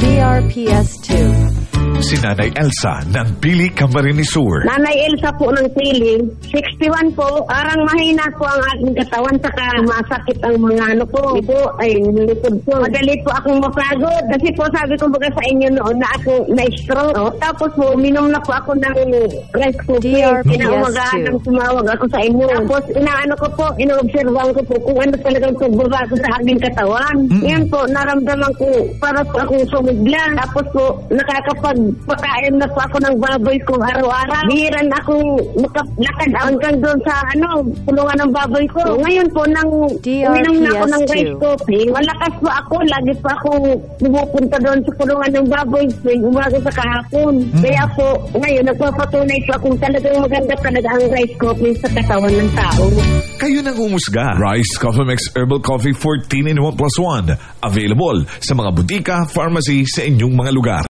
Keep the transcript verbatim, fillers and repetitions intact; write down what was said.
D R P S two. Si Nanay Elsa ng Pili Camarines Sur. Nanay Elsa po ng Pili, sixty-one po, parang mahina po ang aking katawan, saka masakit ang mga ano po. Ito ay likod po. Madali po akong mapagod kasi po sabi ko baga sa inyo noon na ako na-stroke. Oh, tapos po, minom na po ako ng rice cooker. Kinaumagaan nang sumawag ako sa inyo. Tapos inaano ko po, inoobservan ko po kung ano talagang pagbabago sa aking katawan. Mm-hmm. Yan po, naramdaman ko para po akong sumigla. Tapos po, nakakapag pagkain na po ako ng baboy ko araw-araw. Bihiran akong makalakad hanggang doon sa ano, pulungan ng baboy ko. Ngayon po, nang uminom na ako ng rice coffee, malakas po ako. Lagi po akong pumupunta doon sa pulungan ng baboy ko, umaga sa kahapon. Hmm. Kaya po, ngayon, nagpapatunay po akong talagang maganda talaga ang rice coffee sa katawan ng tao. Kayo nang humusga. Rice Coffee Mix Herbal Coffee fourteen in one plus one. Available sa mga butika, pharmacy sa inyong mga lugar.